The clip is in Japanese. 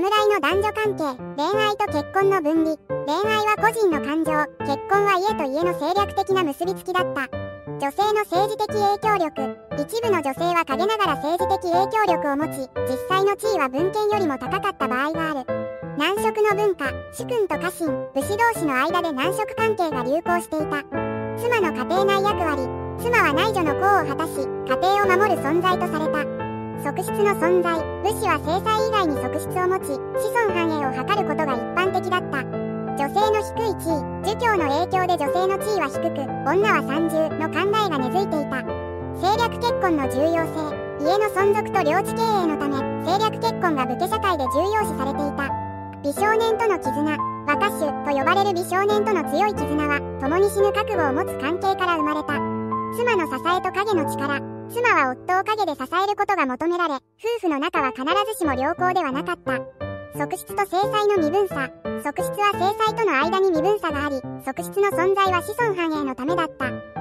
侍の男女関係、恋愛と結婚の分離。恋愛は個人の感情、結婚は家と家の政略的な結びつきだった。女性の政治的影響力。一部の女性は陰ながら政治的影響力を持ち、実際の地位は文献よりも高かった場合がある。男色の文化、主君と家臣、武士同士の間で男色関係が流行していた。妻の家庭内役割。妻は内助の功を果たし、家庭を守る存在とされた。側室の存在。武士は正妻以外に側室を持ち、子孫繁栄を図ることが一般的だった。女性の低い地位。儒教の影響で女性の地位は低く、女は三重の考えが根付いていた。政略結婚の重要性。家の存続と領地経営のため、政略結婚が武家社会で重要視されていた。美少年との絆。若衆と呼ばれる美少年との強い絆は、共に死ぬ覚悟を持つ関係から生まれた。妻の支えと影の力。妻は夫を陰で支えることが求められ、夫婦の仲は必ずしも良好ではなかった。側室と正妻の身分差。側室は正妻との間に身分差があり、側室の存在は子孫繁栄のためだった。